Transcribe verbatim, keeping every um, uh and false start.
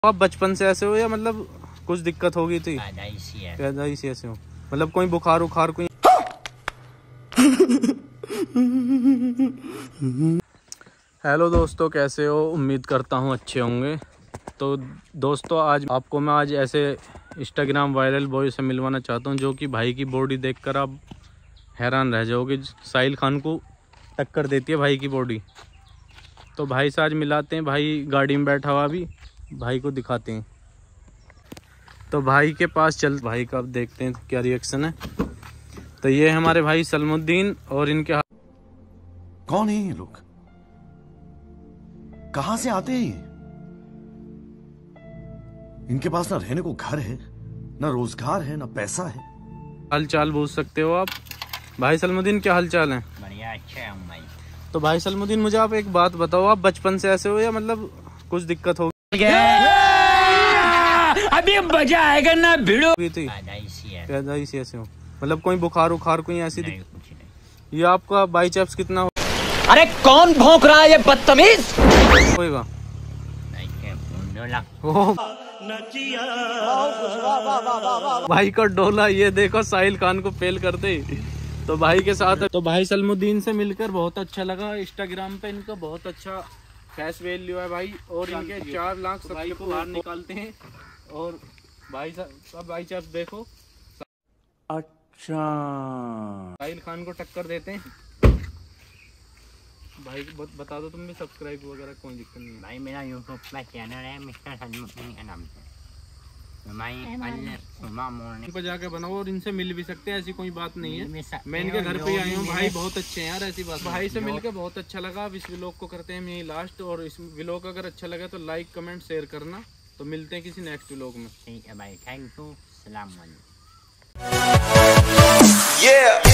आप बचपन से ऐसे हो या मतलब कुछ दिक्कत हो गई थी? पैदाइश से ऐसे हो, मतलब कोई बुखार उखार कोई? हेलो दोस्तों, कैसे हो? उम्मीद करता हूँ अच्छे होंगे। तो दोस्तों, आज आपको मैं आज ऐसे इंस्टाग्राम वायरल बॉय से मिलवाना चाहता हूँ जो कि भाई की बॉडी देखकर आप हैरान रह जाओगे। साहिल खान को टक्कर देती है भाई की बॉडी। तो भाई से आज मिलाते हैं। भाई गाड़ी में बैठा हुआ, अभी भाई को दिखाते हैं। तो भाई के पास चल, भाई का अब देखते हैं क्या रिएक्शन है। तो ये है हमारे भाई सलमुद्दीन और इनके हाथ। कौन है ये लोग? कहां से आते हैं ये? इनके पास ना रहने को घर है, ना रोजगार है, ना पैसा है। हाल चाल पूछ सकते हो आप। भाई सलमुद्दीन, क्या हाल चाल है? बढ़िया, अच्छा है भाई। तो भाई सलमुद्दीन, मुझे आप एक बात बताओ, आप बचपन से ऐसे हो या मतलब कुछ दिक्कत हो अभी मजा आएगा ना भिड़ो गई थी? पैदाइश से ऐसे हो, मतलब कोई बुखार उखार कोई ऐसी नहीं, कुछ नहीं। ये आपका बाइसेप्स कितना अरे कौन भौंक रहा है ये बदतमीज? होगा? ओ, भाई का डोला, ये देखो साहिल खान को फेल करते। तो भाई के साथ तो भाई सलमुद्दीन से मिलकर बहुत अच्छा लगा। इंस्टाग्राम पे इनका बहुत अच्छा फैस वैल्यू है भाई, और इनके चार लाख सब्सक्राइबर को बाहर निकालते हैं। और भाई सब भाई साहब देखो, अच्छा, साहिल खान को टक्कर देते हैं। भाई बता दो तुम भी, सब्सक्राइब वगैरह कोई दिक्कत नहीं है भाई। मेरा यूट्यूब पे चैनल है मिस्टर सलमुद्दीन के नाम से। इनको जाके बनाओ और इनसे मिल भी सकते हैं, ऐसी कोई बात नहीं है। मैं इनके घर पे आई हूँ, भाई बहुत अच्छे हैं यार, ऐसी बात। भाई से मिलकर बहुत अच्छा लगा। अब इस व्लॉग को करते हैं यही लास्ट, और इस व्लॉग अगर अच्छा लगा तो लाइक कमेंट शेयर करना। तो मिलते हैं किसी नेक्स्ट व्लॉग में। ठीक है भाई, थैंक यू, सलाम वालेकुम। Yeah.